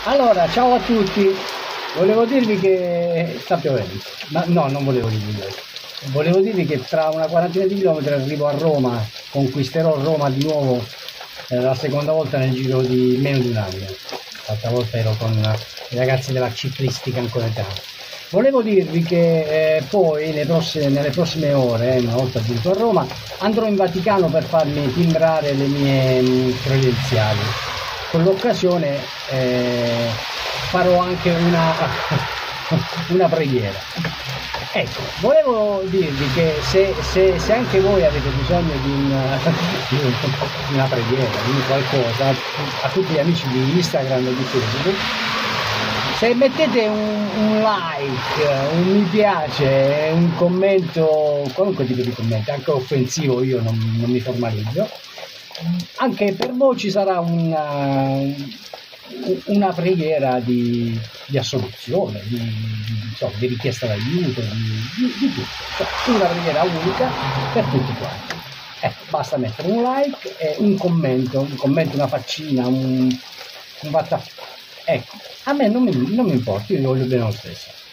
Allora, ciao a tutti, volevo dirvi che sta piovendo, ma no, non volevo dirvi questo. Volevo dirvi che tra una quarantina di chilometri arrivo a Roma, conquisterò Roma di nuovo la seconda volta nel giro di meno di un anno. L'altra volta ero con i ragazzi della ciclistica ancoretana. Volevo dirvi che poi nelle prossime ore, una volta giunto a Roma, andrò in Vaticano per farmi timbrare le mie credenziali. Con l'occasione farò anche una preghiera. Ecco, volevo dirvi che se anche voi avete bisogno di una preghiera, di qualcosa, a tutti gli amici di Instagram e di Facebook, se mettete un like, un mi piace, un commento, qualunque tipo di commento, anche offensivo, io non mi formalizzo, anche per voi ci sarà una preghiera di assoluzione, di richiesta d'aiuto, di tutto. Cioè, una preghiera unica per tutti quanti. Ecco, basta mettere un like e un commento, una faccina, un WhatsApp. Ecco, a me non mi importa, io voglio bene lo stesso.